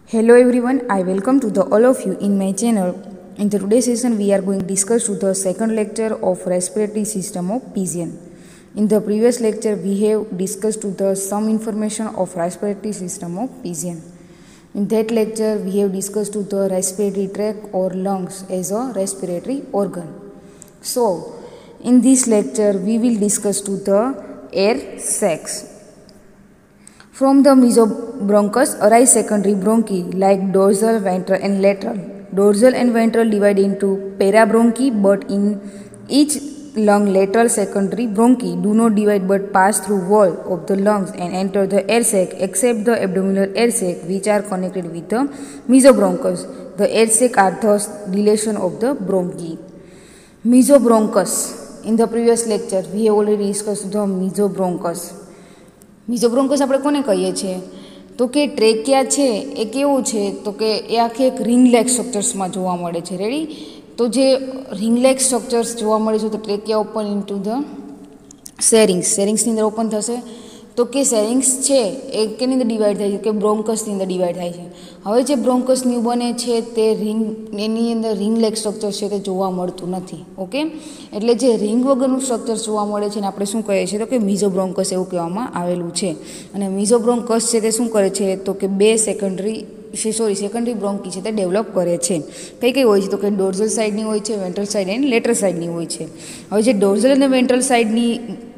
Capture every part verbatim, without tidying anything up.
Hello everyone, I welcome to the all of you in my channel. In the today's session, we are going to discuss to the second lecture of respiratory system of pigeon. In the previous lecture, we have discussed to the some information of respiratory system of pigeon. In that lecture, we have discussed to the respiratory tract or lungs as a respiratory organ. So, in this lecture, we will discuss to the air sacs. From the mesobronchus arise secondary bronchi like dorsal, ventral and lateral. Dorsal and ventral divide into parabronchi, but in each lung lateral secondary bronchi do not divide but pass through wall of the lungs and enter the air sac except the abdominal air sac which are connected with the mesobronchus. The air sac are thus dilation of the bronchi. Mesobronchus. In the previous lecture we have already discussed the mesobronchus. મીઝોબ્રોન્કસ આપણે કોને કહીએ છીએ તો કે ટ્રેકિયા છે એ કેવું છે તો કે એ આખી એક રિંગ લાઇક સ્ટ્રક્ચર્સમાં જોવા મળે છે. રેડી? તો જે રિંગ લાઇક સ્ટ્રક્ચર્સ જોવા મળે છે તો trachea open into the syrinx સેરિંગ્સની અંદર ઓપન થશે તો કે સેરિંગ્સ છે એ કેની અંદર ડિવાઈડ થાય છે કે બ્રોન્કસની અંદર ડિવાઈડ થાય છે. હવે જે બ્રોન્કસની બને છે તે રિંગ એની અંદર રિંગ લાઇક સ્ટ્રક્ચર છે તે જોવા મળતું નથી. ઓકે, એટલે જે રિંગ વગરનું સ્ટ્રક્ચર જોવા મળે છે ને આપણે શું કહીએ છીએ તો કે મીઝોબ્રોન્કસ એવું કહેવામાં આવેલું છે. અને મીઝોબ્રોન્કસ છે તે શું કરે છે તો કે બે સેકન્ડરી સોરી સેકન્ડરી બ્રોન્કી છે તે ડેવલપ કરે છે. કઈ કઈ હોય છે તો કે ડોર્ઝલ સાઇડની હોય છે, વેન્ટ્રલ સાઇડ અને લેટરલ સાઇડની હોય છે. હવે જે ડોર્ઝલ અને વેન્ટ્રલ સાઇડની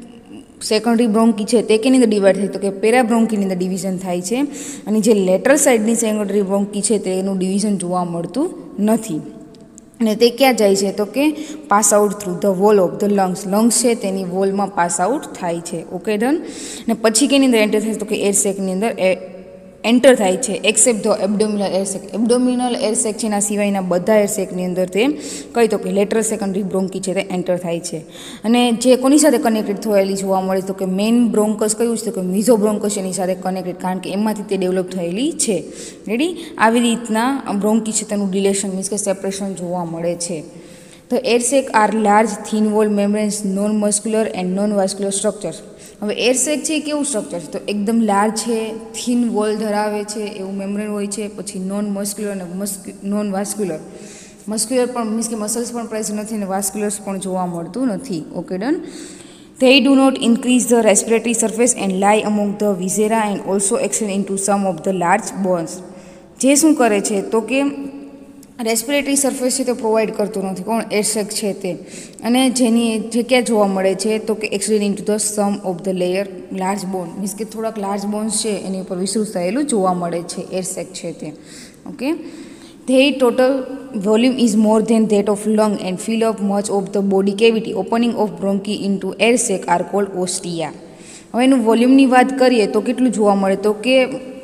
સેકન્ડરી બ્રોન્કી છે તે કેની અંદર ડિવાઈડ થાય તો કે પેરાબ્રોન્કીની અંદર ડિવિઝન થાય છે. અને જે લેટરલ સાઇડની સેકન્ડરી બ્રોન્કી છે તેનું ડિવિઝન જોવા મળતું નથી. અને તે ક્યાં જાય છે તો કે pass out through the wall of the lungs lungs છે તેની વોલમાં પાસ આઉટ થાય છે. Okay, done. અને પછી કેની અંદર એન્ટર થાય તો કે એર સેકની અંદર એન્ટર થાય છે except the abdominal air sac. Abdominal air sac છે એના સિવાયના બધા એરસેકની અંદર તે કહી તો કે લેટરલ સેકન્ડરી બ્રોન્કી છે તે એન્ટર થાય છે. અને જે કોની સાથે કનેક્ટેડ થયેલી જોવા મળે તો કે મેઇન બ્રોન્કસ કયું છે તો કે મીઝોબ્રોન્કસ એની સાથે કનેક્ટેડ, કારણ કે એમાંથી તે ડેવલપ થયેલી છે. રેડી? આવી રીતના બ્રોન્કી છે તેનું ડિલેશન મીન્સ કે સેપરેશન જોવા મળે છે. તો air sac are large thin wall membranes non muscular and non vascular structures. હવે એરસેક છે એ કેવું સ્ટ્રક્ચર છે તો એકદમ લાર્જ છે, થિન વોલ ધરાવે છે એવું મેમ્બ્રેન હોય છે. પછી નોન મસ્ક્યુલર અને નોન વાસ્ક્યુલર. મસ્ક્યુલર પણ મીન્સ કે મસલ્સ પણ પ્રેઝન્ટ નથી અને વાસ્ક્યુલર્સ પણ જોવા મળતું નથી. Okay, done. They do not increase the respiratory surface and lie among the viscera and also extend into some of the large bones. જે શું કરે છે તો કે રેસ્પિરેટરી સરફેસ છે તે પ્રોવાઈડ કરતું નથી. કોણ? એરસેક છે તે. અને જેની જગ્યા જોવા મળે છે તો કે extend into the some of the layer large bone means કે થોડાક લાર્જ બોન્સ છે એની ઉપર વિસ્તૃત થયેલું જોવા મળે છે એરસેક છે તે. Okay, Their total volume is more than that of lung and fill up much of the body cavity. Opening of bronchi into air sac are called ostia. હવે એનું વોલ્યુમની વાત કરીએ તો કેટલું જોવા મળે તો કે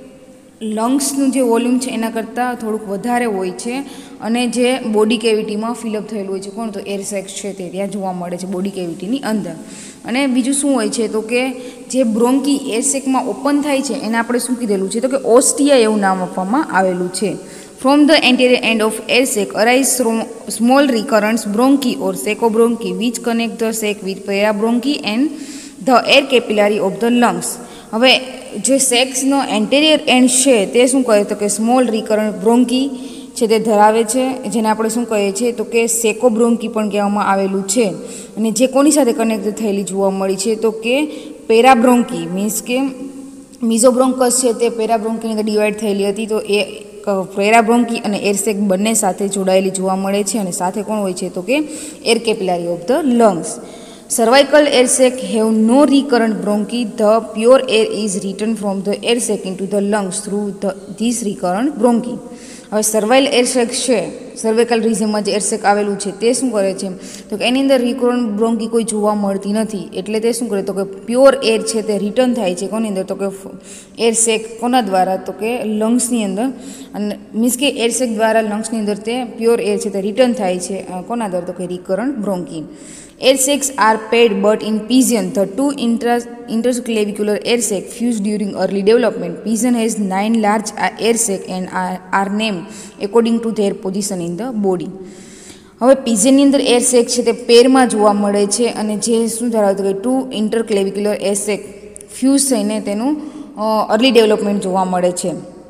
લંગ્સનું જે વોલ્યુમ છે એના કરતાં થોડુંક વધારે હોય છે અને જે બોડી કેવિટીમાં ફિલઅપ થયેલું હોય છે. કોણ? તો એર સેક્સ છે તે ત્યાં જોવા મળે છે બોડી કેવિટીની અંદર. અને બીજું શું હોય છે તો કે જે બ્રોન્કી એર સેકમાં ઓપન થાય છે એને આપણે શું કીધેલું છે તો કે ઓસ્ટિયા એવું નામ આપવામાં આવેલું છે. From the anterior end of air sac arise small recurrent bronchi or sacobronchi which connect the sac with parabronchi and the air capillary of the lungs. હવે જે સેક્સનો એન્ટેરિયર એન્ડ છે તે શું કહે તો કે સ્મોલ રિકરન્ટ બ્રોન્કી છે તે ધરાવે છે જેને આપણે શું કહીએ છીએ તો કે સેકોબ્રોન્કી પણ કહેવામાં આવેલું છે. અને જે કોની સાથે કનેક્ટ થયેલી જોવા મળી છે તો કે પેરાબ્રોન્કી મીન્સ કે મીઝોબ્રોન્કસ છે તે પેરાબ્રોન્કીની અંદર ડિવાઈડ થયેલી હતી તો એ પેરાબ્રોન્કી અને એરસેક બંને સાથે જોડાયેલી જોવા મળે છે. અને સાથે કોણ હોય છે તો કે air capillary of the lungs. Cervical air sac have no recurrent bronchi. The pure air is returned from the air sac into the lungs through the, these recurrent bronchi. હવે સર્વાઇલ એર સેક છે, સર્વેકલ રિજનમાં જે air સેક આવેલું છે તે શું કરે છે તો કે એની અંદર રિકરન્ટ બ્રોન્કી કોઈ જોવા મળતી નથી. એટલે તે શું કરે તો કે પ્યોર એર છે તે રિટર્ન થાય છે કોની અંદર તો કે એર સેક કોના દ્વારા તો કે લંગ્સની અંદર. અને મીન્સ કે એર સેક દ્વારા લંગ્સની અંદર તે પ્યોર એર છે તે રિટર્ન થાય છે કોના દ્વારા તો કે recurrent bronchi. Air sacs are paired but in pigeon the two inter- interclavicular air sac fuse during early development. Pigeon has nine large air sac and are, are named according to their position in the body. હવે પીઝનની અંદર air sac છે તે પેરમાં જોવા મળે છે અને જે શું ધરાવતું કે two interclavicular air sac fuse થઈને તેનું અર્લી ડેવલપમેન્ટ જોવા મળે છે.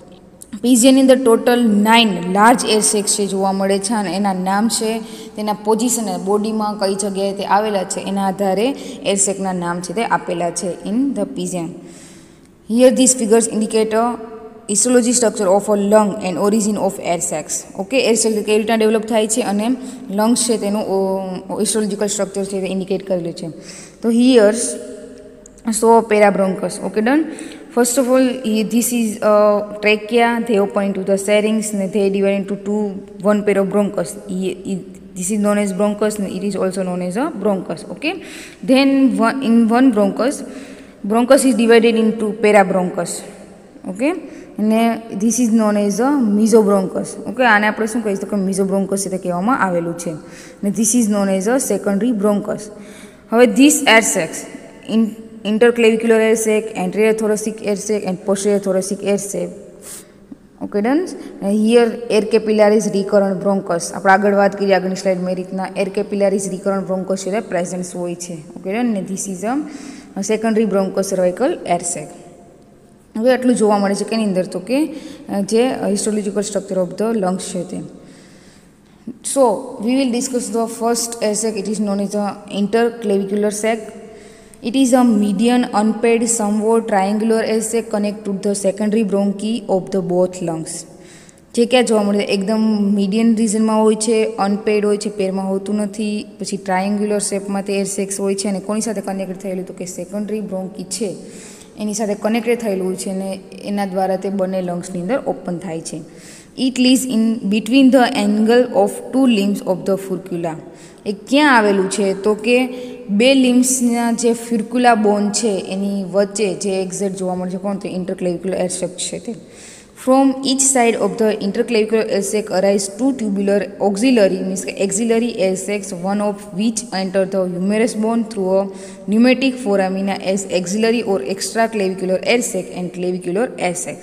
પીજીયનની અંદર total nine large air sacs છે જોવા મળે છે અને એના નામ છે, તેના પોઝિશન બોડીમાં કઈ જગ્યાએ તે આવેલા છે એના આધારે એર સેકના નામ છે તે આપેલા છે in the pigeon. Here this figures indicate a histology structure of a lung and origin of air sacs. Okay, air sacs કેવી રીતના ડેવલપ થાય છે અને લંગ્સ છે તેનું હિસ્ટોલોજીકલ સ્ટ્રક્ચર છે તે ઇન્ડિકેટ કરેલું છે. તો here's so parabronchus. Okay, done. First of all, this is a trachea. They open into the syrinx and they divide into two, one pair of bronchus. This is known as bronchus and it is also known as a bronchus. Okay. Then one, in one bronchus, bronchus is divided into parabronchus. Okay. And this is known as a mesobronchus. Okay. આને આપણે શું કહીશું કે mesobronchus એટલે કહેવામાં આવેલું છે. અને this is known as a secondary bronchus. હવે this air sacs in interclavicular air sac, anterior thoracic air sac and posterior thoracic air sac. Okay, done. Here air capillaris recurrent bronchus. આપણે આગળ વાત કરી આગળની સ્લાઇડમાં એ રીતના air capillaris recurrent bronchus છે present હોય છે. Okay, done. ને this is a secondary broncho cervical air sac. હવે આટલું જોવા મળે છે કે એની અંદર તો કે જે histological structure of the lungs છે તે. So we will discuss the first air sac. It is known as a interclavicular sac. It is a median, unpaired, somewhat triangular air sac connect to the secondary bronchi of the both lungs. જે ક્યાં જોવા મળે એકદમ median રિઝનમાં હોય છે, unpaid હોય છે, પેરમાં હોતું નથી, પછી ટ્રાયંગ્યુલર શેપમાં તે એર સેક્સ હોય છે અને કોની સાથે કનેક્ટ થયેલું તો કે સેકન્ડરી બ્રોન્કી છે એની સાથે કનેક્ટેડ થયેલું હોય છે અને એના દ્વારા તે બંને લંગ્સની અંદર ઓપન થાય છે. It lies in between the angle of two limbs of the furcula. એ ક્યાં આવેલું છે તો કે બે લિમ્સના જે ફ્યુર્ક્યુલા બોન છે એની વચ્ચે જે એક્ઝેક્ટ જોવા મળે છે કોણ તો ઇન્ટરક્લેવિક્યુલર એર સેક છે તે. From each side of the interclavicular air sac arise two tubular auxiliary means કે axillary air sacs, one of which enter the humerus bone through a pneumatic foramina as axillary or extra clavicular air sac and clavicular air sac.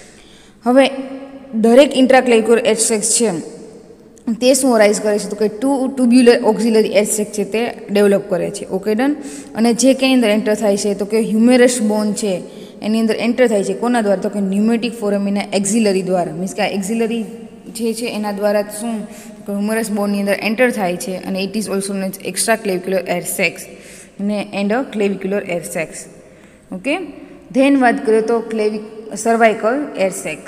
હવે દરેક ઇન્ટ્રાક્લેવિક્યુલર air sac છે તે શું arise કરે છે તો કે two tubular auxiliary air sac છે તે ડેવલપ કરે છે. Okay, done. અને જે કેની અંદર એન્ટર થાય છે તો કે હ્યુમેરસ બોન છે એની અંદર એન્ટર થાય છે કોના દ્વારા તો કે ન્યુમેટિક ફોરામિના એક્ઝિલરી દ્વારા. મીન્સ કે આ એક્ઝિલરી જે છે એના દ્વારા શું હ્યુમેરસ બોનની અંદર એન્ટર થાય છે અને it is also known extra clavicular air sacs અને and a clavicular air sacs. Okay, then વાત કરીએ તો clavic cervical air sacs.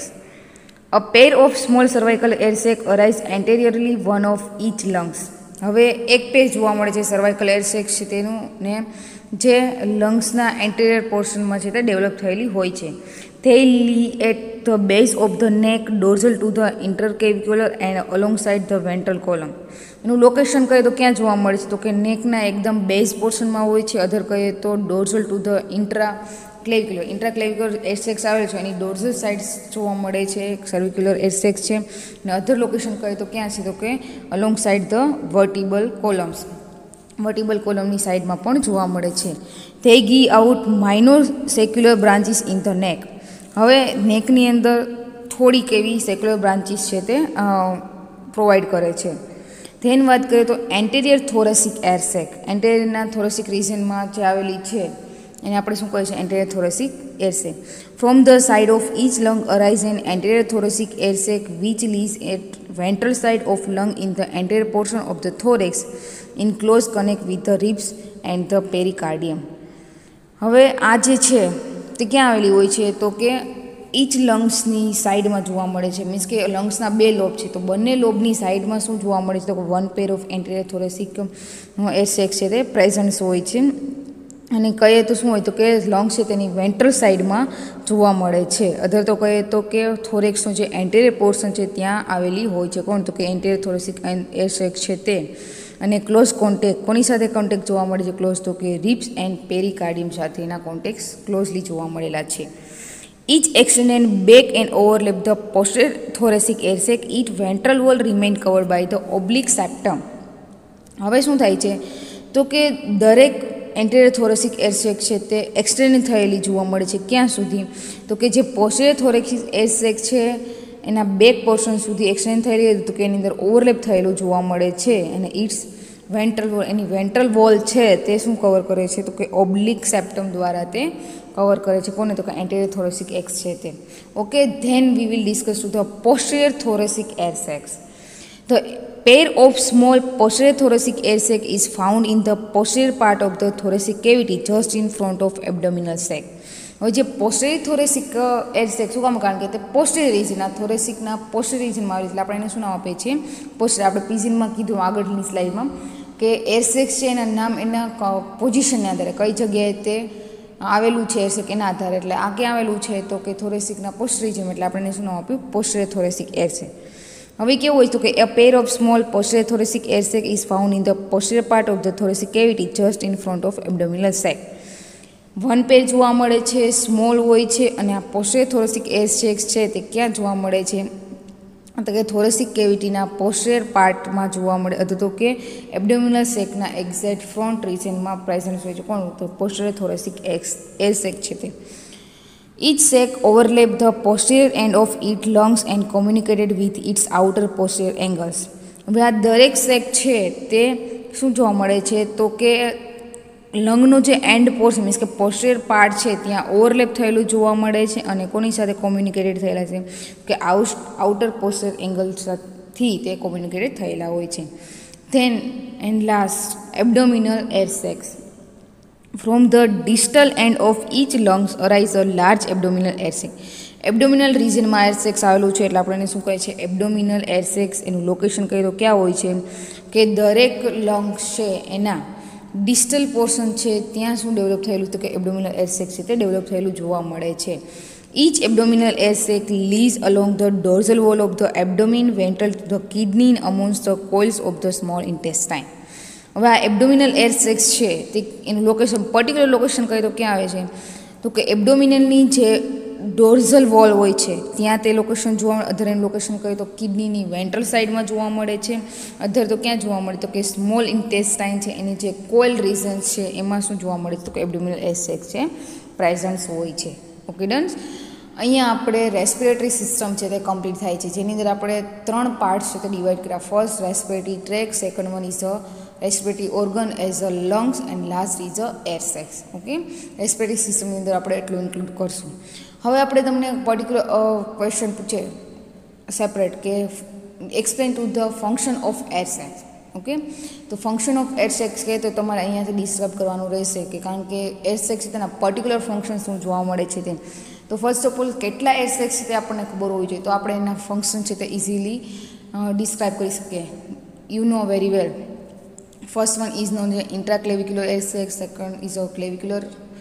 A pair of small cervical air sac arise anteriorly one of each lungs. હવે એક પેર જોવા મળે છે cervical air sac છે તેનું ને જે લંગ્સના એન્ટેરિયર પોર્શનમાં છે તે ડેવલપ થયેલી હોય છે. They lie at the base of the neck, dorsal to the interclavicular and alongside the ventral column. એનું લોકેશન કહીએ તો ક્યાં જોવા મળે છે તો કે નેકના એકદમ બેઝ પોર્શનમાં હોય છે, અધર કહીએ તો dorsal to the intra clavicular intraclavicular air sacs આવેલ છે એની ડોર્સલ સાઇડ્સ જોવા મળે છે, સર્વિક્યુલર એર સેક્સ છે. અને અધર લોકેશન કહીએ તો ક્યાં છે તો કે alongside the vertebral columns, vertebral કોલમની સાઇડમાં પણ જોવા મળે છે. they give out minor secular branches in the neck. હવે નેકની અંદર થોડીક એવી સેક્યુલર બ્રાન્ચીસ છે તે પ્રોવાઈડ કરે છે. ધેન વાત કરીએ તો એન્ટેરિયર થોરેસિક એર સેક. એન્ટેરિયરના થોરેસિક રિજનમાં જે આવેલી છે એને આપણે શું કહીએ છીએ anterior thoracic air sac. From the side of each lung arise an anterior thoracic air sac which lies at ventral side of lung in the anterior portion of the thorax in close connect with the ribs and the pericardium. હવે આ જે છે તે ક્યાં આવેલી હોય છે તો કે ઇચ લંગ્સની સાઈડમાં જોવા મળે છે. મીન્સ કે લંગ્સના બે લોબ છે તો બંને લોબની સાઈડમાં શું જોવા મળે છે તો one pair of anterior thoracic air sac છે તે પ્રેઝન્ટ હોય છે. અને કહીએ તો શું હોય તો કે લંગ્સ છે તેની વેન્ટ્રલ સાઈડમાં જોવા મળે છે. અધર તો કહીએ તો કે થોરેક્સનું જે એન્ટેરિયર પોર્શન છે ત્યાં આવેલી હોય છે. કોણ તો કે એન્ટેરિયર થોરેસિક એર સેક છે તે. અને ક્લોઝ કોન્ટેક્ટ કોની સાથે કોન્ટેક્ટ જોવા મળે છે ક્લોઝ તો કે રિબ્સ એન્ડ પેરિકાર્ડિયમ સાથેના કોન્ટેક્ટ ક્લોઝલી જોવા મળેલા છે. Each extend back and overlap the posterior thoracic air sac. Each ventral wall remain covered by the oblique septum. હવે શું થાય છે તો કે દરેક એન્ટેરિયર થોરેસિક એર સેક છે તે એક્સટેન્ડ થયેલી જોવા મળે છે. ક્યાં સુધી તો કે જે પોસ્ટેરિયર થોરેસિક એર સેક છે એના બેક પોર્શન સુધી એક્સટેન્ડ થયેલી તો કે એની અંદર ઓવરલેપ થયેલું જોવા મળે છે. અને ઇટ્સ વેન્ટ્રલ વોલ, એની વેન્ટ્રલ વોલ છે તે શું કવર કરે છે? તો કે ઓબ્લિક સેપ્ટમ દ્વારા તે કવર કરે છે. કોને? તો કે એન્ટેરિયર થોરેસિક એક્સ છે તે. Okay, then we will discuss two the posterior thoracic air sacs. The pair of small posterior thoracic air sac is found in the posterior part of the thoracic cavity just in front of abdominal sac. હવે જે પોસ્ટેરિયર thoracic air સેક શું કામ? કારણ કે તે પોસ્ટેરિયર રિજનના થોરેસિકના પોસ્ટેરિયર રિજનમાં આવે છે, એટલે આપણે એને શું નામ આપીએ છીએ? પોસ્ટેરિયર. આપણે પીઝિનમાં કીધું આગળની સ્લાઇડમાં કે એર સેક્સ છે એના નામ એના પોઝિશનને આધારે કઈ જગ્યાએ તે આવેલું છે એર સેક એના આધારે. એટલે આ ક્યાં આવેલું છે? તો કે થોરેસિકના પોસ્ટેરિયર રિજન, એટલે આપણે એને શું નામ આપ્યું? Posterior thoracic air sac. હવે કેવું હોય તો કે a pair of small posterior thoracic air sac is found in the posterior part of the thoracic cavity just in front of abdominal sac. One pair જોવા મળે છે, સ્મોલ હોય છે, અને આ પોસ્ટેરિયર થોરેસિક એર સેક્સ છે તે ક્યાં જોવા મળે છે? તો કે થોરેસિક કેવિટીના પોસ્ટેરિયર પાર્ટમાં જોવા મળે, અથવા તો કે એબ્ડોમિનલ સેકના એક્ઝેક્ટ ફ્રન્ટ રિજનમાં પ્રેઝન્ટ હોય છે. કોણ? તો પોસ્ટેરિયર થોરેસિક એર સેક છે તે. Each sac overlapped the posterior end of its lungs and communicated with its outer posterior angles. હવે આ દરેક સેક છે તે શું જોવા મળે છે? તો કે લંગનો જે એન્ડ પોર્શન મીન્સ કે પોસ્ટેરિયર પાર્ટ છે ત્યાં ઓવરલેપ થયેલું જોવા મળે છે, અને કોની સાથે કોમ્યુનિકેટેડ થયેલા છે? કે આઉટર પોસ્ટેરિયર એંગલથી તે કોમ્યુનિકેટેડ થયેલા હોય છે. Then and last abdominal air sacs. From the distal end of each lungs arise a large abdominal air sac. Abdominal રિજનમાં એર સેક્સ આવેલું છે, એટલે આપણે એને શું કહે છે? Abdominal air sacs. એનું લોકેશન કહીએ તો ક્યાં હોય છે? કે દરેક લંગ્સ છે એના ડિસ્ટલ પોર્શન છે ત્યાં શું ડેવલપ થયેલું? તો કે એબ્ડોમિનલ એર સેક્સ છે તે ડેવલપ થયેલું જોવા મળે છે. Each abdominal air sac lies along the dorsal wall of the abdomen, ventral to the kidney and amongst the coils of the small intestine. હવે આ એબ્ડોમિનલ એર સેક્સ છે તે એનું લોકેશન પર્ટિક્યુલર લોકેશન કહીએ તો ક્યાં આવે છે? તો કે એબ્ડોમિનલની જે ડોર્ઝલ વોલ હોય છે ત્યાં તે લોકેશન જોવા મળે. અધર એનું લોકેશન કહીએ તો કિડનીની વેન્ટ્રલ સાઇડમાં જોવા મળે છે. અધર તો ક્યાં જોવા મળે? તો કે સ્મોલ ઇન્ટેસ્ટાઇન છે એની જે કોઇલ રિજન્સ છે એમાં શું જોવા મળે છે? તો કે એબ્ડોમિનલ એર સેક્સ છે પ્રેઝન્સ હોય છે. Okay, done. અહીંયા આપણે રેસ્પિરેટરી સિસ્ટમ છે તે કમ્પ્લીટ થાય છે, જેની અંદર આપણે ત્રણ પાર્ટ્સ છે તે ડિવાઈડ કર્યા. First respiratory tract, second one is a respiratory organ as a lungs, and last is a air sacs. Okay, respiratory સિસ્ટમની અંદર આપણે એટલું ઇન્ક્લુડ કરશું. હવે આપણે તમને પર્ટિક્યુલર ક્વેશ્ચન પૂછે સેપરેટ કે explain to the function of air sacs. Okay, તો ફંક્શન ઓફ એર સેક્સ કહે તો તમારે અહીંયાથી ડિસ્ક્રાઇબ કરવાનું રહેશે, કે કારણ કે એર સેક્સ તેના પર્ટિક્યુલર ફંક્શન શું જોવા મળે છે તે. તો ફર્સ્ટ ઓફ ઓલ કેટલા એર સેક્સ છે તે આપણને ખબર હોવી જોઈએ, તો આપણે એના ફંક્શન છે તે ઇઝીલી ડિસ્ક્રાઇબ કરી શકીએ. You know very well. First one is known as intraclavicular air sac, second is a clavicular,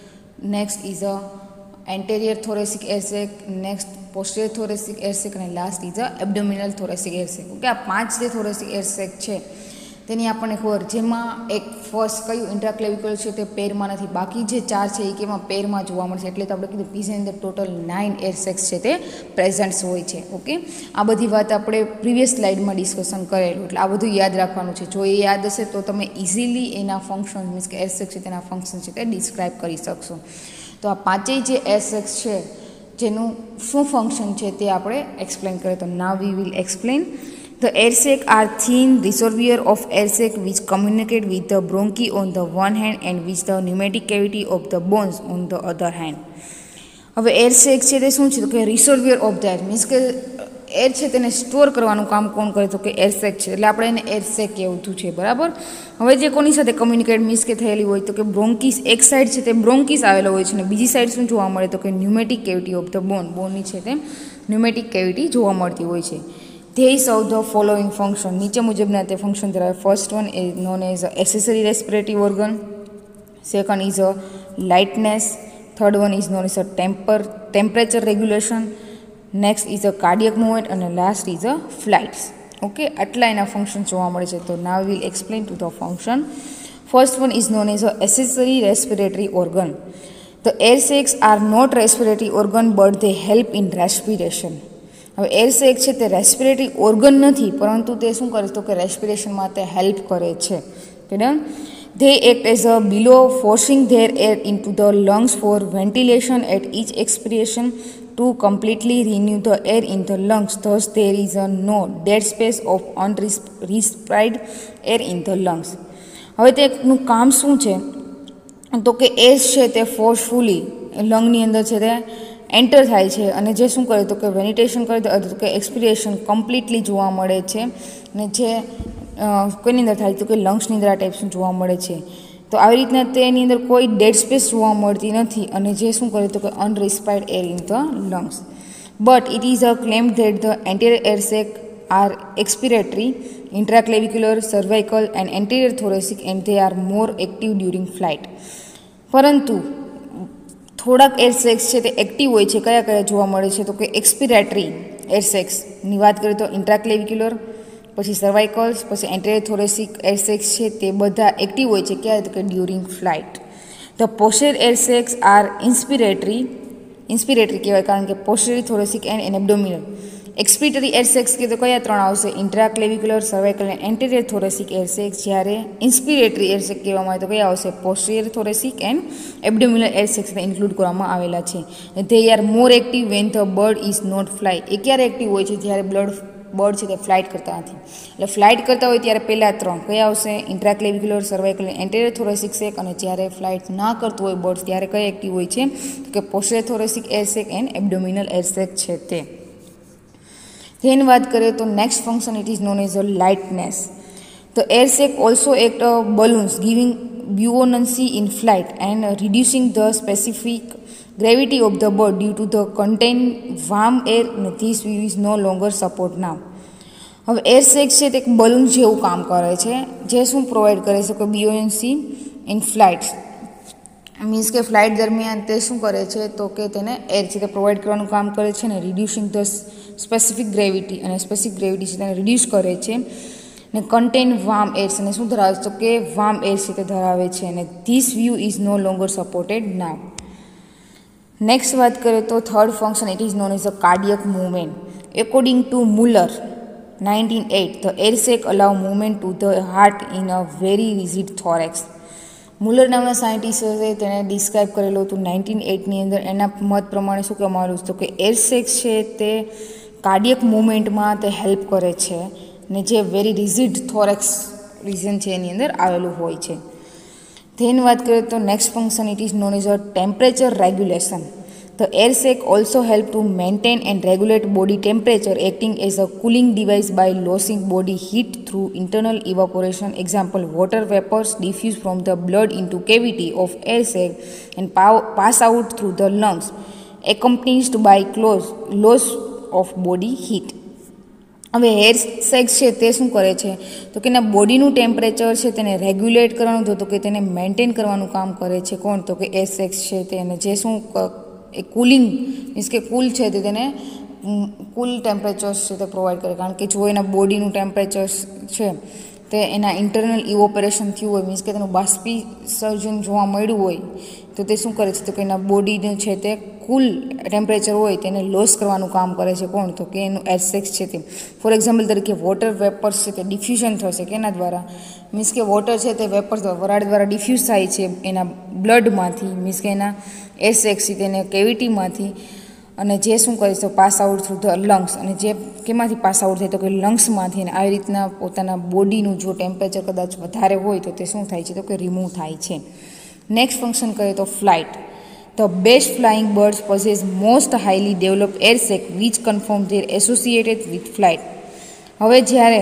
next is a anterior thoracic air sac, next posterior thoracic air sac, અને last is a abdominal thoracic air sac. Okay, આ પાંચ જે thoracic air sac છે તેની આપણને ખબર, જેમાં એક ફર્સ્ટ કયું ઇન્ટ્રાક્લેવિક્યુલર છે તે પેરમાં નથી, બાકી જે ચાર છે એ કેમાં પેરમાં જોવા મળશે. એટલે તો આપણે કીધું પીઝની અંદર ટોટલ નાઇન એર સેક્સ છે તે પ્રેઝન્ટ હોય છે. ઓકે, આ બધી વાત આપણે પ્રીવિયસ સ્લાઇડમાં ડિસ્કશન કરેલું, એટલે આ બધું યાદ રાખવાનું છે. જો એ યાદ હશે તો તમે ઇઝીલી એના ફંક્શન મીન્સ કે એર સેક્સ છે તેના ફંક્શન છે તે ડિસ્ક્રાઇબ કરી શકશો. તો આ પાંચેય જે એર સેક્સ છે જેનું શું ફંક્શન છે તે આપણે એક્સપ્લેન કરીએ. તો now we will explain. The air sac are thin reservoir of air sac which communicate with the bronchi on the one hand and with the pneumatic cavity of the bones on the other hand. હવે air sac છે તે શું છે? તો કે reservoir of the air means કે air છે તેને સ્ટોર કરવાનું કામ કોણ કરે? તો કે એર સેક છે. એટલે આપણે એને એર સેક કહેવું છે, બરાબર. હવે જે કોની સાથે કમ્યુનિકેટ મીન્સ કે થયેલી હોય? તો કે બ્રોન્કિસ. એક સાઈડ છે તે બ્રોન્કિસ આવેલો હોય છે, અને બીજી સાઈડ શું જોવા મળે? તો કે pneumatic cavity of the bone. બોનની છે તે ન્યુમેટિક કેવિટી જોવા મળતી હોય છે. They serve the following function. નીચે મુજબના તે ફંક્શન ધરાવે. First one is known as a accessory respiratory organ, second is a lightness, third one is known as a temper temperature regulation, next is a cardiac movement, અને last is a flights. Okay, આટલા એના function જોવા મળે છે. તો now will explain to the function. First one is known as a accessory respiratory organ. The air sacs are not respiratory organ but they help in respiration. હવે air sac છે તે respiratory organ નથી, પરંતુ તે શું કરે? તો કે રેસ્પિરેશનમાં તે હેલ્પ કરે છે. Okay, done. They act as a below, forcing their air into the lungs for ventilation at each expiration to completely renew the air in the lungs. Thus, there is a no dead space of unrespired air in the lungs. હવે તેનું કામ શું છે તો કે air છે તે forcefully લંગની અંદર છે તે એન્ટર થાય છે અને જે શું કરે તો કે વેનિટેશન કરે તો કે એક્સપિરેશન કમ્પ્લીટલી જોવા મળે છે અને જે કોઈની અંદર થાય તો કે લંગ્સની અંદર આ ટાઈપ્સનું જોવા મળે છે. તો આવી રીતના તેની અંદર કોઈ ડેડ સ્પેસ જોવા મળતી નથી અને જે શું કરે તો કે unrespired air in the lungs. But it is a claim that the anterior air sac are expiratory, intraclavicular, cervical and anterior thoracic and they are more active during flight. પરંતુ થોડાક એર સેક્સ છે તે active હોય છે. કયા કયા જોવા મળે છે તો કે એક્સપિરેટરી એર સેક્સની વાત કરીએ તો ઇન્ટ્રાક્લેવિક્યુલર, પછી સર્વાઇકલ્સ, પછી એન્ટેરિયર થોરેસિક એર સેક્સ છે તે બધા એક્ટિવ હોય છે. ક્યારે તો કે during flight. The posterior air sacs are inspiratory inspiratory કહેવાય કારણ કે posterior thoracic and abdominal. Expiratory air sacs કે તો કયા ત્રણ આવશે? ઇન્ટ્રાક્લેવિક્યુલર, સર્વાઇકલ અને એન્ટેરિયર થોરેસિક એર સેક્સ. જ્યારે ઇન્સ્પિરેટરી એર સેક્સ કહેવામાં આવે તો કયા આવશે? Posterior thoracic and abdominal air sacs include કરવામાં આવેલા છે. They are more active when the bird is not fly. એ ક્યારે એક્ટિવ હોય છે? જ્યારે બ્લડ બર્ડ છે તે ફ્લાઇટ કરતા નથી. એટલે ફ્લાઇટ કરતા હોય ત્યારે પહેલાં ત્રણ કયા આવશે? ઇન્ટ્રાક્લેવિક્યુલર, સર્વાઇકલ અને એન્ટેરિયર થોરેસિક સેક. અને જ્યારે ફ્લાઇટ ના કરતું હોય બર્ડ ત્યારે કયા એક્ટિવ હોય છે? તો કે posterior thoracic air sac and abdominal air sac છે તે. તેની વાત કરીએ તો next function it is known as a lightness. તો air sac also act a balloons giving buoyancy in flight and reducing the specific gravity of the bird due to the contained warm air. This view is no longer support now. હવે air sac છે તે એક balloon જેવું કામ કરે છે જે શું પ્રોવાઈડ કરે છે કે buoyancy in flights મીન્સ કે ફ્લાઇટ દરમિયાન તે શું કરે છે તો કે તેને એર છે તે પ્રોવાઈડ કરવાનું કામ કરે છે ને રિડ્યુસિંગ ધ સ્પેસિફિક ગ્રેવિટી અને સ્પેસિફિક ગ્રેવિટી છે તેને રિડ્યુસ કરે છે ને કન્ટેન વાર્મ એર્સ અને શું ધરાવે છે તો કે વાર્મ એર છે તે ધરાવે છે અને this view is no longer supported now. Next વાત કરીએ તો third function it is known as a cardiac movement. According to Muller nineteen eight the air sac allow movement to the heart in a very rigid thorax. Muller નામના સાયન્ટિસ્ટે તેને describe કરેલું હતું nineteen એટની અંદર. એના મત પ્રમાણે શું કહેવામાં આવ્યું તો કે એર સેક્સ છે તે કાર્ડિયક મૂવમેન્ટમાં તે હેલ્પ કરે છે ને જે વેરી રિઝિડ થોરેક્સ રિઝન છે એની અંદર આવેલું હોય છે. તેની વાત કરીએ તો next function it is known as a temperature regulation. The air sac also help to maintain and regulate body temperature, acting as a cooling device by losing body heat through internal evaporation. Example, water vapors diffuse from the blood into cavity of air sac and pass out through the lungs, accompanied by close loss of body heat. હવે air sacs છે તે શું કરે છે તો કે એના બોડીનું temperature છે તેને રેગ્યુલેટ કરવાનું તો કે તેને મેન્ટેન કરવાનું કામ કરે છે. કોણ તો કે એર સેક્સ છે તેને જે શું એ કુલિંગ મીન્સ કે કુલ છે તે તેને કુલ ટેમ્પરેચર્સ છે તે પ્રોવાઈડ કરે. કારણ કે જો એના બોડીનું ટેમ્પરેચર્સ છે તે એના ઇન્ટરનલ ઇવોપરેશન થયું હોય મીન્સ કે તેનું બાષ્પીસર્જન જોવા મળ્યું હોય તો તે શું કરે છે તો કે એના બોડીનું છે તે કુલ ટેમ્પરેચર હોય તેને લોસ કરવાનું કામ કરે છે. કોણ તો કે એનું એર સેક્સ છે તે. ફોર એક્ઝામ્પલ તરીકે વોટર વેપર્સ છે તે ડિફ્યુઝન થશે કે એના દ્વારા મીન્સ કે વોટર છે તે વેપર્સ વરાળ દ્વારા ડિફ્યુઝ થાય છે એના બ્લડમાંથી મીન્સ કે એના એર સેક્સ છે તેને કેવિટીમાંથી અને જે શું કરે છે pass out through the lungs અને જે કેમાંથી પાસ આઉટ થાય તો કે લંગ્સમાંથી અને આવી રીતના પોતાના બોડીનું જો ટેમ્પરેચર કદાચ વધારે હોય તો તે શું થાય છે તો કે રિમૂવ થાય છે. નેક્સ્ટ ફંક્શન કરીએ તો flight. The best flying birds possess most highly developed air sac which confirm their associated with flight. હવે જ્યારે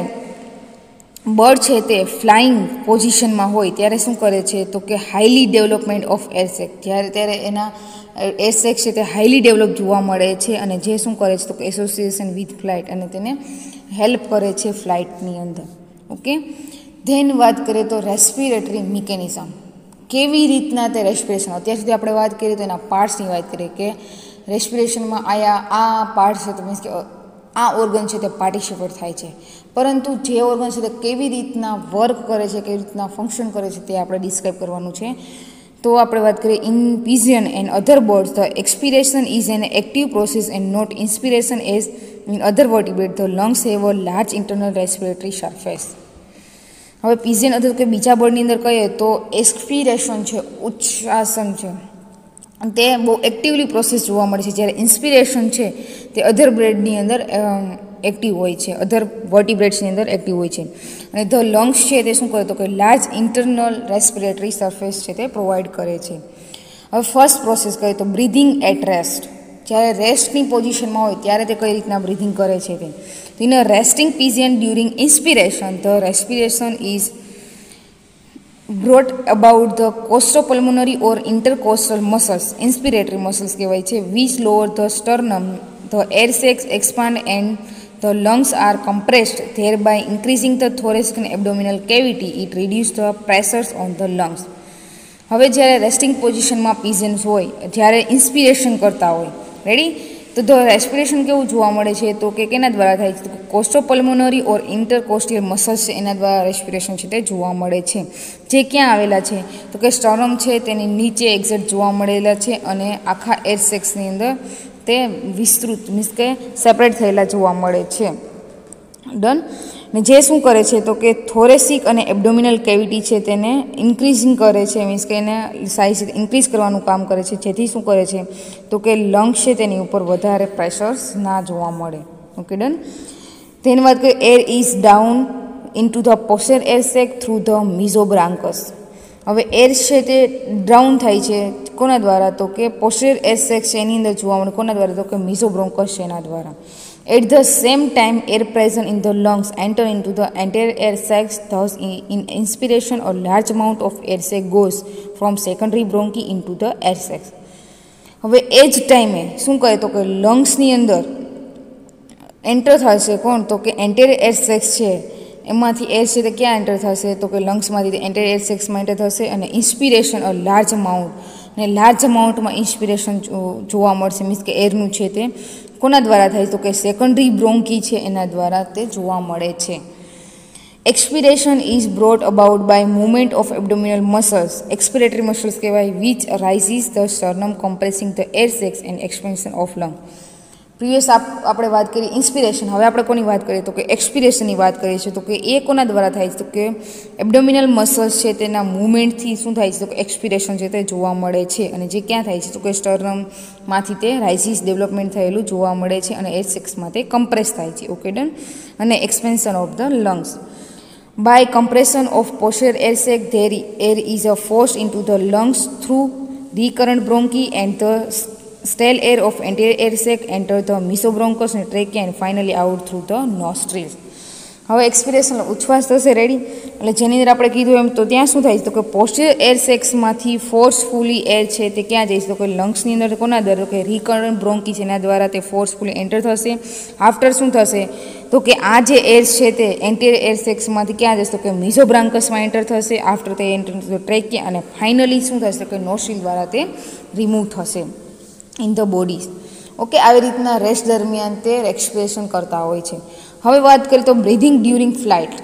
બર્ડ છે તે ફ્લાઇંગ પોઝિશનમાં હોય ત્યારે શું કરે છે તો કે highly development of air sac જ્યારે ત્યારે એના એર સેક છે તે હાઈલી ડેવલપ જોવા મળે છે અને જે શું કરે છે તો કે એસોસિએશન વિથ ફ્લાઇટ અને તેને હેલ્પ કરે છે ફ્લાઇટની અંદર. ઓકે ધેન વાત કરીએ તો રેસ્પિરેટરી મિકેનિઝમ. કેવી રીતના તે રેસ્પિરેશન અત્યાર સુધી આપણે વાત કરીએ તો એના પાર્ટ્સની વાત કરીએ કે રેસ્પિરેશનમાં આયા આ પાર્ટ્સ છે તો મીન્સ કે આ ઓર્ગન છે તે પાર્ટિસિપેટ થાય છે પરંતુ જે ઓર્ગન છે તે કેવી રીતના વર્ક કરે છે કેવી રીતના ફંક્શન કરે છે તે આપણે ડિસ્ક્રાઇબ કરવાનું છે. તો આપણે વાત કરીએ in pigeon and other birds the expiration is an active process and not inspiration as in other vertebrate. The lungs have a large internal respiratory surface. હવે પિજિયન અથવા કે બીજા બર્ડની અંદર કહીએ તો એક્સપિરેશન છે ઉચ્છ્વાસન છે તે બહુ એક્ટિવલી પ્રોસેસ જોવા મળે છે જ્યારે ઇન્સ્પિરેશન છે તે અધર બર્ડની અંદર એક્ટિવ હોય છે, અધર વર્ટિબ્રેટ્સની અંદર એક્ટિવ હોય છે. અને ધ લંગ્સ છે તે શું કરે તો કે લાર્જ ઇન્ટરનલ રેસ્પિરેટરી સરફેસ છે તે પ્રોવાઈડ કરે છે. હવે ફર્સ્ટ પ્રોસેસ કરીએ તો બ્રીધિંગ એટ રેસ્ટ. જ્યારે રેસ્ટની પોઝિશનમાં હોય ત્યારે તે કઈ રીતના બ્રીધિંગ કરે છે તે. In a resting pigeon during inspiration the respiration is brought about the costopulmonary or intercostal muscles, inspiratory muscles કહેવાય છે, which lower the sternum, the air sacs expand and the lungs are compressed, thereby increasing the thoracic and abdominal cavity, it reduce the pressures on the lungs. હવે જ્યારે resting પોઝિશનમાં પીઝન્સ હોય, જ્યારે inspiration કરતા હોય, ready, તો the respiration કેવું જોવા મળે છે તો કે કેના દ્વારા થાય છે તો કોસ્ટોપલ્મોનરી ઓર ઇન્ટરકોસ્ટિયલ મસલ્સ છે એના દ્વારા રેસ્પિરેશન છે તે જોવા મળે છે. જે ક્યાં આવેલા છે તો કે સ્ટર્નમ છે તેની નીચે એક્ઝેક્ટ જોવા મળેલા છે અને આખા એર સેક્સની અંદર તે વિસ્તૃત મીન્સ કે સેપરેટ થયેલા જોવા મળે છે. ડન. ને જે શું કરે છે તો કે થોરેસિક અને એબડોમિનલ કેવિટી છે તેને ઇન્ક્રીઝિંગ કરે છે, મીન્સ કે એને સાઇઝ ઇન્ક્રીઝ કરવાનું કામ કરે છે, જેથી શું કરે છે તો કે લંગ્સ છે તેની ઉપર વધારે પ્રેશર્સ ના જોવા મળે. Okay done. તેની વાત કરીએ air is down into the posture air sac through the mesobronchus. હવે એર છે તે ડાઉન થાય છે કોના દ્વારા તો કે પોસ્ચર એર સેક છે એની અંદર જોવા મળે, કોના દ્વારા તો કે મિઝોબ્રોન્કસ છે એના દ્વારા. At the same time, air present in the lungs enter into the entire air sacs. Thus, in, in inspiration, a large amount of air sac goes from secondary bronchi into the air sacs. હવે એ જ ટાઈમે શું કહે તો કે લંગ્સની અંદર enter થશે કોણ તો કે એન્ટેરિયર એર સેક્સ છે એમાંથી એર છે તે ક્યાં એન્ટર થશે તો કે લંગ્સમાંથી એન્ટેરિયર એર સેક્સમાં એન્ટર થશે અને ઇન્સ્પિરેશન અ લાર્જ અમાઉન્ટ ને લાર્જ અમાઉન્ટમાં ઇન્સ્પિરેશન જોવા મળશે, મીન્સ કે એરનું છે તે કોના દ્વારા થાય તો કે સેકન્ડરી બ્રોન્કી છે એના દ્વારા તે જોવા મળે છે. Expiration is brought about by movement of abdominal muscles, expiratory muscles કહેવાય, which raises the sternum compressing the air sacs and expansion of lung. Previous આપણે વાત કરી ઇન્સ્પિરેશન, હવે આપણે કોની વાત કરીએ તો કે એક્સપિરેશનની વાત કરીએ છીએ. તો કે એ કોના દ્વારા થાય છે તો કે એબડોમિનલ મસલ્સ છે તેના મૂવમેન્ટથી શું થાય છે તો કે એક્સપિરેશન છે તે જોવા મળે છે. અને જે ક્યાં થાય છે તો કે સ્ટર્નમમાંથી તે રાઇઝિસ ડેવલપમેન્ટ થયેલું જોવા મળે છે અને એર સેક્સમાં તે કમ્પ્રેસ થાય છે. Okay done. અને expansion of the lungs by compression of posture air sac there air is a force into the lungs through recurrent bronchi and the stale air of anterior air sac enter the mesobronchus and trachea and finally out through the nostrils. હવે એક્સપિરેશન ઉચ્છ્વાસ થશે, ready, એટલે જેની અંદર આપણે કીધું એમ તો ત્યાં શું થાય છે તો કે પોસ્ચર એર સેક્સમાંથી ફોર્સફુલી એર છે તે ક્યાં જાય છે તો કે લંગ્સની અંદર કોના દ્વારા કે રિકરન્ટ બ્રોન્કી છે એના દ્વારા તે ફોર્સફુલી એન્ટર થશે. આફ્ટર શું થશે તો કે આ જે એર છે તે એન્ટેરિયર એર સેક્સમાંથી ક્યાં જશે તો કે મિઝોબ્રાન્કસમાં એન્ટર થશે. આફ્ટર તે એન્ટર થશે ટ્રેકિયા અને ફાઇનલી શું થશે કે નોસ્ટ્રીલ દ્વારા તે રિમૂવ થશે ઇન ધ બોડી. ઓકે, આવી રીતના રેસ્ટ દરમિયાન તે એક્સપિરેશન કરતા હોય છે. હવે વાત કરીએ તો બ્રીધિંગ ડ્યુરિંગ ફ્લાઇટ.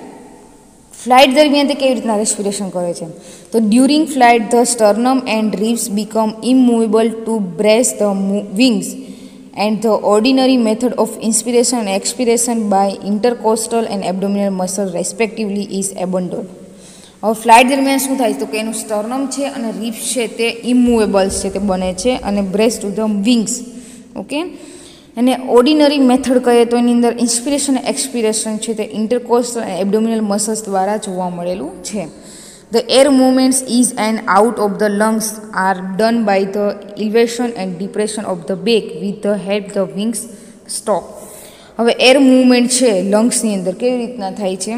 ફ્લાઇટ દરમિયાન તે કેવી રીતના રેસ્પિરેશન કરે છે તો during flight the sternum and ribs become immovable to brace the wings and the ordinary method of inspiration and expiration by intercostal and abdominal muscle respectively is abandoned. હવે flight દરમિયાન શું થાય તો કે એનું સ્ટર્નમ છે અને રિબ્સ છે તે ઇમૂવેબલ્સ છે તે બને છે અને brace to the wings. Okay, અને ઓર્ડિનરી મેથડ કહીએ તો એની અંદર ઇન્સ્પિરેશન અને એક્સપિરેશન છે તે ઇન્ટરકોસ્ટલ અને એબડોમિનલ મસલ્સ દ્વારા જોવા મળેલું છે. The air movements in and out of the lungs are done by the elevation and depression of the back with the help the wings stop. હવે એર મૂવમેન્ટ છે લંગ્સની અંદર કેવી રીતના થાય છે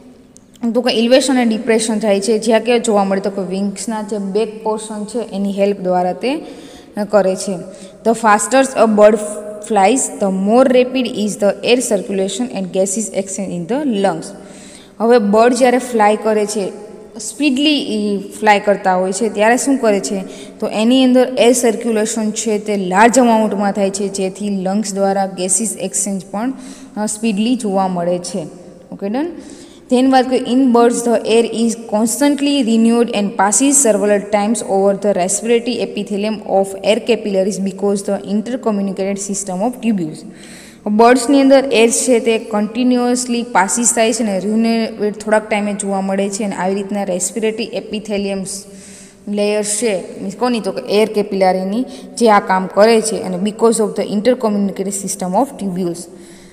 તો કે ઇલિવેશન અને ડિપ્રેશન થાય છે, જ્યાં કે જોવા મળે તો કે વિંગ્સના જે બેક પોર્શન છે એની હેલ્પ દ્વારા તે કરે છે. The faster a bird flies, the more rapid is the air circulation and gases exchange in the lungs. હવે બર્ડ જ્યારે ફ્લાય કરે છે, સ્પીડલી ફ્લાય કરતા હોય છે ત્યારે શું કરે છે તો એની અંદર એર સર્ક્યુલેશન છે તે લાર્જ અમાઉન્ટમાં થાય છે, જેથી લંગ્સ દ્વારા ગેસીસ એક્સચેન્જ પણ સ્પીડલી જોવા મળે છે. Okay done. તેની વાત કરીએ in birds the air is constantly renewed and passes several times over the respiratory epithelium of air capillaries because the intercommunicated system of tubules. બર્ડ્સની અંદર એર છે તે કન્ટિન્યુઅસલી પાસીસ થાય છે અને રિન્યુએડ થોડાક ટાઈમે જોવા મળે છે અને આવી રીતના રેસ્પિરેટરી એપિથેલિયમ્સ લેયર્સ છે મીન્સ કોની તો કે એર કેપિલારીની જે આ કામ કરે છે અને because of the intercommunicated system of tubules.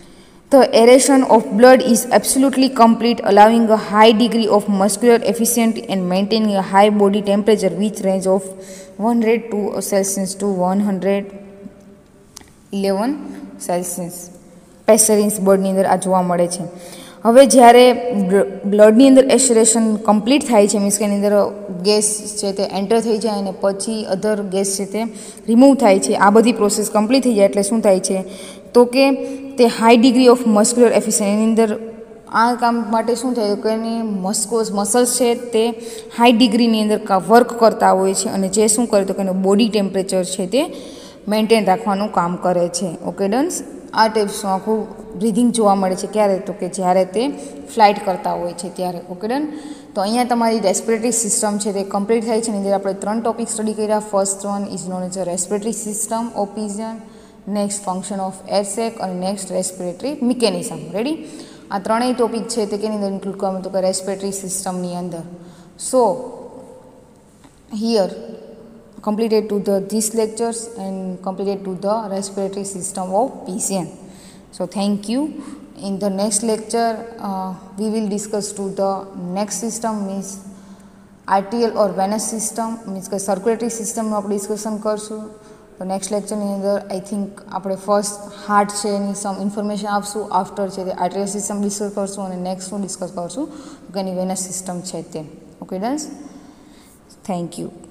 The aeration of blood is absolutely complete, allowing a high degree of muscular efficiency and maintaining a high body temperature, which range of one hundred two Celsius to one hundred eleven Celsius. Passerines બ્લડની અંદર આ જોવા મળે છે. હવે જ્યારે બ્લડની અંદર એસરેશન complete થાય છે, મીન્સ કે એની અંદર ગેસ છે તે એન્ટર થઈ જાય અને પછી અધર ગેસ છે તે રિમૂવ થાય છે, આ બધી પ્રોસેસ કમ્પ્લીટ થઈ જાય એટલે શું થાય છે તો કે તે high degree of muscular efficiency, એની અંદર આ કામ માટે શું થાય કે એની મસ્કોસ મસલ્સ છે તે હાઈ ડિગ્રીની અંદર વર્ક કરતા હોય છે અને જે શું કરે તો કે એનું બોડી ટેમ્પરેચર છે તે મેન્ટેન રાખવાનું કામ કરે છે. Okay dones. આ ટાઈપ્સનું આખું બ્રિધિંગ જોવા મળે છે ક્યારે તો કે જ્યારે તે ફ્લાઇટ કરતા હોય છે ત્યારે. Okay done. તો અહીંયા તમારી રેસ્પિરેટરી સિસ્ટમ છે તે કમ્પ્લીટ થાય છે. એની અંદર આપણે ત્રણ ટોપિક સ્ટડી કર્યા. First one is known as a respiratory system of pigeon, next function of air sac અને નેક્સ્ટ રેસ્પિરેટરી મિકેનિઝમ. રેડી. આ ત્રણેય ટોપિક છે તે કેની અંદર ઇન્ક્લુડ કરવામાં તો કે રેસ્પિરેટરી સિસ્ટમની અંદર. So here completed to the these lectures and completed to the respiratory system of patient. So thank you. In the next lecture uh, we will discuss to the next system means arterial or venous system, means કે circulatory system નું આપણે discussion કરશું. તો next લેક્ચરની અંદર I think આપણે first heart છે એની સમ ઇન્ફોર્મેશન આપશું, આફ્ટર છે તે આર્ટેરિયલ સિસ્ટમ ડિસ્કસ કરશું અને નેક્સ્ટનું ડિસ્કસ કરશું કે એની વેનસ સિસ્ટમ છે તે. Okay dones. Thank you.